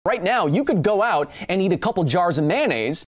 Right now, you could go out and eat a couple jars of mayonnaise